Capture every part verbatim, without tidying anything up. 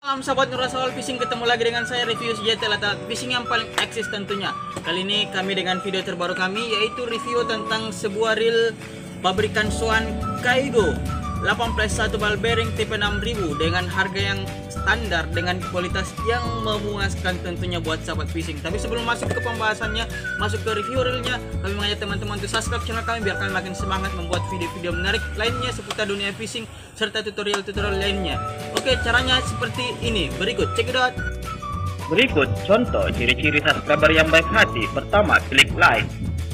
Salam sahabat Nurasawal Fishing, ketemu lagi dengan saya review senjata latar fishing yang paling eksis tentunya. Kali ini kami dengan video terbaru kami, yaitu review tentang sebuah reel pabrikan Swan Kaigo delapan plus satu ball bearing tipe enam ribu dengan harga yang standar dengan kualitas yang memuaskan tentunya buat sahabat fishing. Tapi sebelum masuk ke pembahasannya, masuk ke review reelnya, kami mengajak teman-teman untuk subscribe channel kami biar kalian makin semangat membuat video-video menarik lainnya seputar dunia fishing serta tutorial-tutorial lainnya. Oke, caranya seperti ini. Berikut cekidot. Berikut contoh ciri-ciri subscriber yang baik hati. Pertama, klik like.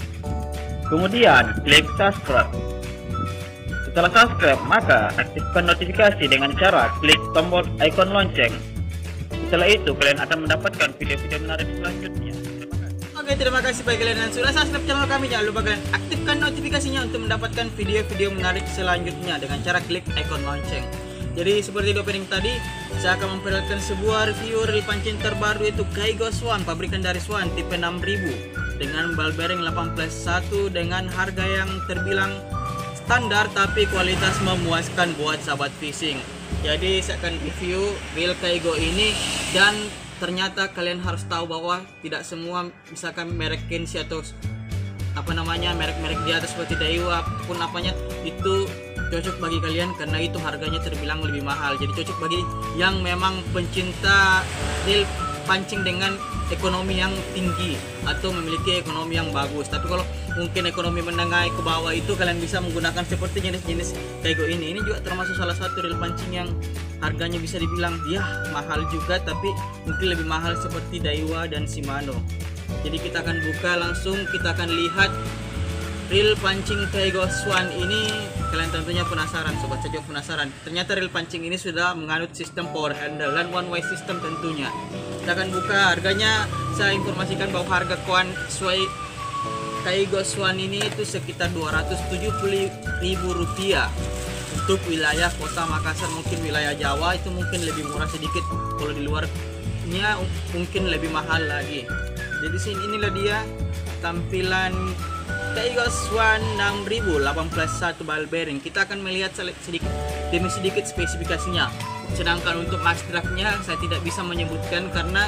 Kemudian klik subscribe. Setelah subscribe, maka aktifkan notifikasi dengan cara klik tombol icon lonceng. Setelah itu, kalian akan mendapatkan video-video menarik selanjutnya. Terima kasih. Oke, terima kasih bagi kalian yang sudah subscribe channel kami. Jangan lupa kalian aktifkan notifikasinya untuk mendapatkan video-video menarik selanjutnya dengan cara klik icon lonceng. Jadi seperti di opening tadi, saya akan memperlihatkan sebuah review reel pancing terbaru, itu Kaigo Swan, pabrikan dari Swan tipe enam ribu dengan ball bearing delapan plus satu dengan harga yang terbilang standar tapi kualitas memuaskan buat sahabat fishing. Jadi saya akan review reel Kaigo ini, dan ternyata kalian harus tahu bahwa tidak semua misalkan merek Kenshi atau apa namanya merek-merek di atas seperti Daiwa pun apanya itu cocok bagi kalian, karena itu harganya terbilang lebih mahal. Jadi cocok bagi yang memang pencinta reel pancing dengan ekonomi yang tinggi atau memiliki ekonomi yang bagus. Tapi kalau mungkin ekonomi menengah ke bawah, itu kalian bisa menggunakan seperti jenis-jenis Kaigo ini. Ini juga termasuk salah satu reel pancing yang harganya bisa dibilang ya mahal juga, tapi mungkin lebih mahal seperti Daiwa dan Shimano. Jadi kita akan buka langsung, kita akan lihat reel pancing Kaigo Swan ini. Kalian tentunya penasaran, sobat, saya juga penasaran. Ternyata reel pancing ini sudah menganut sistem power handle dan one way system tentunya. Kita akan buka harganya. Saya informasikan bahwa harga koan Swai Kaigo Swan ini itu sekitar dua ratus tujuh puluh ribu rupiah untuk wilayah kota Makassar. Mungkin wilayah Jawa itu mungkin lebih murah sedikit, kalau di luarnya mungkin lebih mahal lagi. Jadi sini inilah dia tampilan Kaigo Swan enam ribu delapan plus satu ball bearing. Kita akan melihat sedikit demi sedikit spesifikasinya. Sedangkan untuk max drag-nya saya tidak bisa menyebutkan karena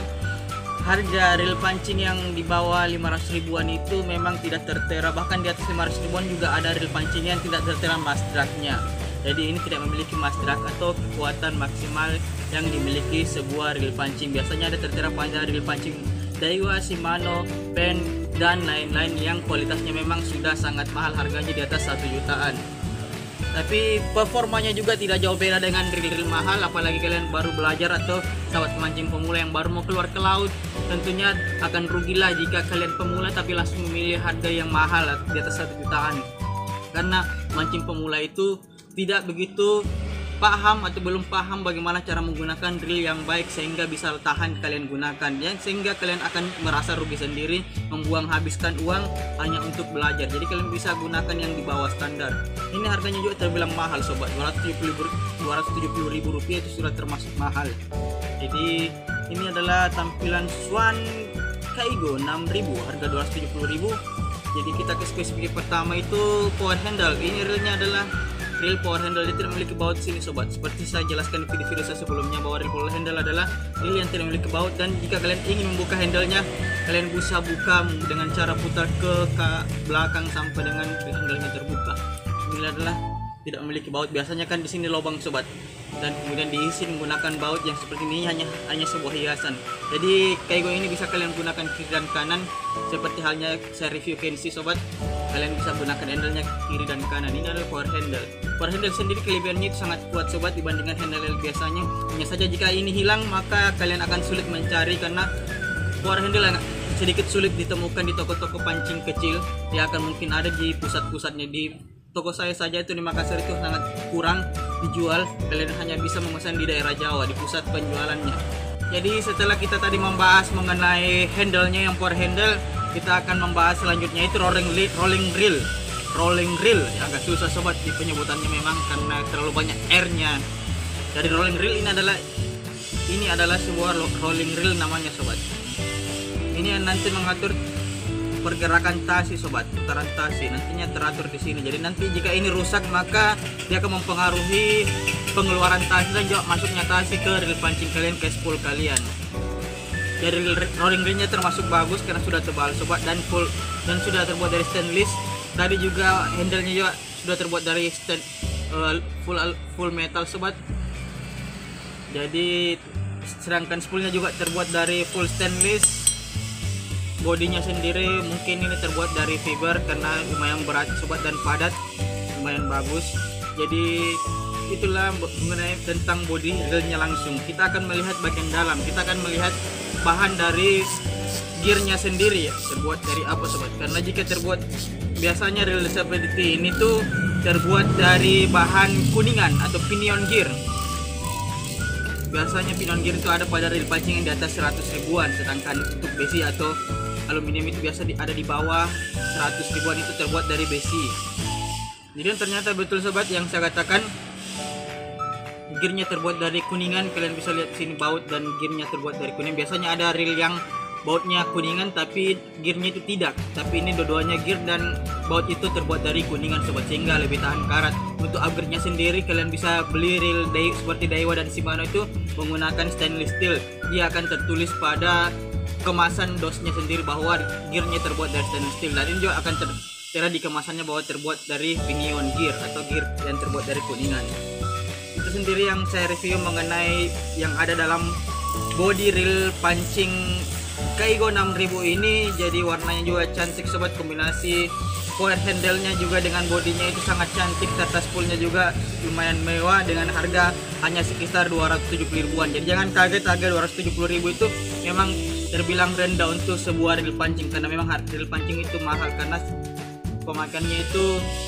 harga reel pancing yang di bawah lima ratus ribuan itu memang tidak tertera. Bahkan di atas lima ratus ribuan juga ada reel pancing yang tidak tertera max drag-nya. Jadi ini tidak memiliki max drag atau kekuatan maksimal yang dimiliki sebuah reel pancing. Biasanya ada tertera pada reel pancing Daiwa, Shimano, Penn, dan lain-lain yang kualitasnya memang sudah sangat mahal, harganya di atas satu jutaan. Tapi performanya juga tidak jauh beda dengan reel-reel mahal. Apalagi kalian baru belajar atau sahabat pemancing pemula yang baru mau keluar ke laut, tentunya akan rugilah jika kalian pemula tapi langsung memilih harga yang mahal di atas satu jutaan. Karena mancing pemula itu tidak begitu paham atau belum paham bagaimana cara menggunakan reel yang baik sehingga bisa tahan kalian gunakan, ya, sehingga kalian akan merasa rugi sendiri, membuang habiskan uang hanya untuk belajar. Jadi kalian bisa gunakan yang di bawah standar. Ini harganya juga terbilang mahal, sobat. dua ratus tujuh puluh ribu rupiah itu sudah termasuk mahal. Jadi ini adalah tampilan Swan Kaigo enam ribu, harga dua ratus tujuh puluh ribu. Jadi kita ke spesifik pertama, itu power handle. Ini reelnya adalah reel power handle, dia tidak memiliki baut sini, sobat. Seperti saya jelaskan di video-video saya sebelumnya bahwa reel power handle adalah reel yang tidak memiliki baut, dan jika kalian ingin membuka handlenya, kalian bisa buka dengan cara putar ke, ke belakang sampai dengan handlenya terbuka. Ini adalah tidak memiliki baut. Biasanya kan di sini lubang, sobat, dan kemudian diisi menggunakan baut yang seperti ini, hanya hanya sebuah hiasan. Jadi Kaigo ini bisa kalian gunakan kiri dan kanan seperti halnya saya review Kenshi, sobat. Kalian bisa gunakan handlenya kiri dan kanan. Ini adalah power handle. Power handle sendiri kelebihannya itu sangat kuat, sobat, dibandingkan handle biasanya. Hanya saja jika ini hilang maka kalian akan sulit mencari, karena power handle sedikit sulit ditemukan di toko-toko pancing kecil. Dia akan mungkin ada di pusat-pusatnya. Di toko saya saja itu di Makassar itu sangat kurang dijual. Kalian hanya bisa memesan di daerah Jawa, di pusat penjualannya. Jadi setelah kita tadi membahas mengenai handlenya yang power handle, kita akan membahas selanjutnya itu rolling rolling reel. Rolling reel ya, agak susah, sobat, di penyebutannya memang karena terlalu banyak R-nya. Dari rolling reel ini adalah ini adalah sebuah rolling reel namanya, sobat. Ini yang nanti mengatur pergerakan tasi sobat, putaran tasi nantinya teratur di sini. Jadi nanti jika ini rusak maka dia akan mempengaruhi pengeluaran tasi dan juga masuknya tasi ke reel pancing kalian, ke spool kalian. Jadi rolling ringnya termasuk bagus karena sudah tebal sobat dan full dan sudah terbuat dari stainless. Tadi juga handle-nya juga sudah terbuat dari stand, uh, full full metal sobat. Jadi sedangkan spoolnya juga terbuat dari full stainless. Bodinya sendiri mungkin ini terbuat dari fiber karena lumayan berat sobat dan padat, lumayan bagus. Jadi itulah mengenai tentang body reelnya langsung. Kita akan melihat bagian dalam, kita akan melihat bahan dari gearnya sendiri ya, terbuat dari apa sobat. Karena jika terbuat biasanya reel seperti ini tuh terbuat dari bahan kuningan atau pinion gear. Biasanya pinion gear itu ada pada reel pancing yang di atas seratus ribuan, sedangkan untuk besi atau aluminium itu biasa di, ada di bawah seratus ribuan, itu terbuat dari besi. Jadi ternyata betul sobat yang saya katakan, gearnya terbuat dari kuningan. Kalian bisa lihat sini baut dan gearnya terbuat dari kuningan. Biasanya ada reel yang bautnya kuningan tapi gearnya itu tidak, tapi ini dua-duanya gear dan baut itu terbuat dari kuningan sobat, sehingga lebih tahan karat. Untuk upgrade-nya sendiri kalian bisa beli reel day, seperti Daiwa dan Shimano itu menggunakan stainless steel. Dia akan tertulis pada kemasan dosnya sendiri bahwa gearnya terbuat dari stainless steel, dan ini juga akan tertera di kemasannya bahwa terbuat dari pinion gear atau gear yang terbuat dari kuningan. Itu sendiri yang saya review mengenai yang ada dalam body reel pancing Kaigo enam ribu ini. Jadi warnanya juga cantik sobat, kombinasi power handle-nya juga dengan bodinya itu sangat cantik, serta spoolnya juga lumayan mewah dengan harga hanya sekitar dua ratus tujuh puluh ribuan. Jadi jangan kaget, harga dua ratus tujuh puluh ribu itu memang terbilang rendah untuk sebuah reel pancing, karena memang reel pancing itu mahal karena pemakaiannya itu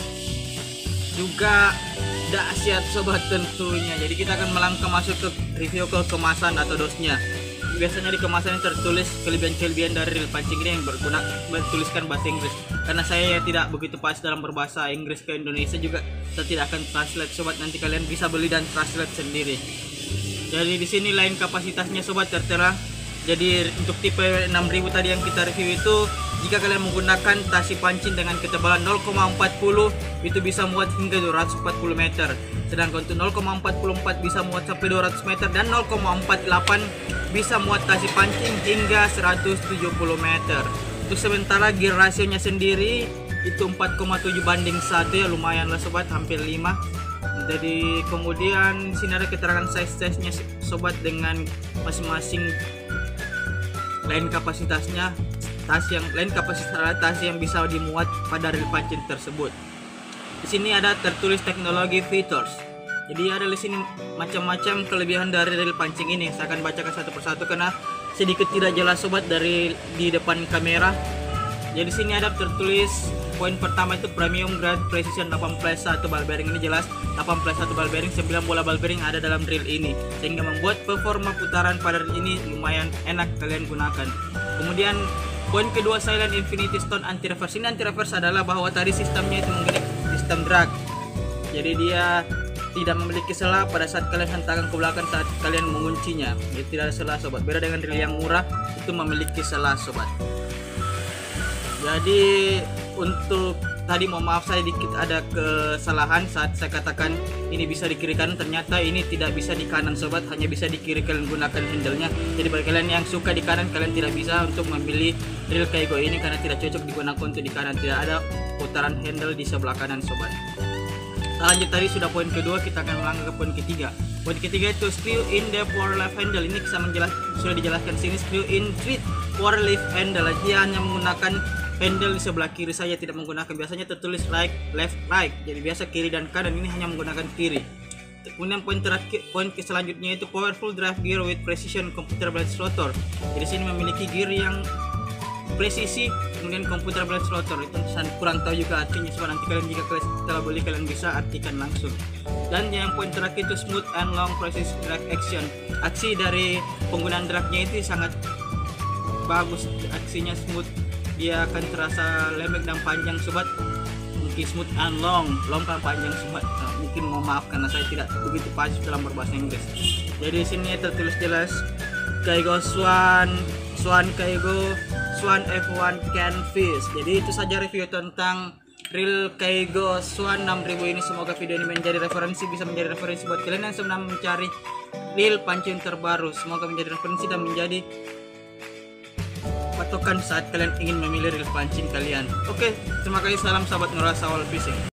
juga dahsyat sobat tentunya. Jadi kita akan melangkah masuk ke review ke kemasan atau dosnya. Biasanya di kemasan tertulis kelebihan-kelebihan dari reel pancing ini yang berguna bertuliskan bahasa Inggris. Karena saya tidak begitu pas dalam berbahasa Inggris ke Indonesia juga, saya tidak akan translate sobat. Nanti kalian bisa beli dan translate sendiri. Jadi di sini lain kapasitasnya sobat tertera. Jadi untuk tipe enam ribu tadi yang kita review itu, jika kalian menggunakan tasi pancing dengan ketebalan nol koma empat puluh itu bisa muat hingga dua ratus empat puluh meter. Sedangkan untuk nol koma empat empat bisa muat sampai dua ratus meter, dan nol koma empat delapan bisa muat tasi pancing hingga seratus tujuh puluh meter. Untuk sementara gear rasionya sendiri itu empat koma tujuh banding satu ya, lumayan lah sobat, hampir lima. Jadi kemudian di sini ada keterangan size-size-nya sobat dengan masing-masing lain kapasitasnya. Tas yang lain kapasitas tas yang bisa dimuat pada reel pancing tersebut. Di sini ada tertulis teknologi features. Jadi ada di sini macam-macam kelebihan dari reel pancing ini. Saya akan bacakan satu persatu karena sedikit tidak jelas sobat dari di depan kamera. Jadi di sini ada tertulis poin pertama itu premium grade precision delapan plus satu ball bearing. Ini jelas delapan plus satu ball bearing, sembilan bola ball bearing ada dalam reel ini, sehingga membuat performa putaran pada reel ini lumayan enak kalian gunakan. Kemudian poin kedua, silent infinity stone anti reverse. Ini anti reverse adalah bahwa tadi sistemnya itu menggunakan sistem drag. Jadi dia tidak memiliki celah pada saat kalian hentakan ke belakang saat kalian menguncinya. Jadi tidak ada celah sobat. Beda dengan reel yang murah itu memiliki celah sobat. Jadi untuk tadi mohon maaf saya dikit ada kesalahan saat saya katakan ini bisa di kiri kanan, ternyata ini tidak bisa di kanan sobat, hanya bisa di kiri kalian gunakan handle-nya. Jadi bagi kalian yang suka di kanan, kalian tidak bisa untuk memilih reel Kaigo ini karena tidak cocok digunakan untuk di kanan, tidak ada putaran handle di sebelah kanan sobat. Lanjut tadi sudah poin kedua, kita akan melangkah ke poin ketiga. Poin ketiga itu screw in the power lift handle. Ini bisa menjelas, sudah dijelaskan sini screw in treat power lift handle. Dia hanya menggunakan handle di sebelah kiri saja, tidak menggunakan, biasanya tertulis right, left, right. Jadi biasa kiri dan kanan, ini hanya menggunakan kiri. Kemudian poin terakhir, poin selanjutnya itu powerful drive gear with precision computer blade rotor. Jadi sini memiliki gear yang presisi, kemudian computer blade rotor. Itu saya kurang tahu juga artinya, sebab nanti kalian jika kalian setelah beli kalian bisa artikan langsung. Dan yang poin terakhir itu smooth and long precision drag action. Aksi dari penggunaan dragnya itu sangat bagus, aksinya smooth. Dia akan terasa lembek dan panjang sobat. Mungkin smooth and long, long dan panjang sobat. Nah, mungkin mohon maaf karena saya tidak begitu paham dalam berbahasa Inggris. Jadi di sini tertulis jelas Kaigo Swan, Swan Kaigo, Swan F satu Canvas. Jadi itu saja review tentang reel Kaigo Swan enam ribu ini. Semoga video ini menjadi referensi, bisa menjadi referensi buat kalian yang sedang mencari reel pancing terbaru. Semoga menjadi referensi dan menjadi patokan saat kalian ingin memilih reel pancing kalian. Oke, terima kasih, salam sahabat Nurasawal Fishing.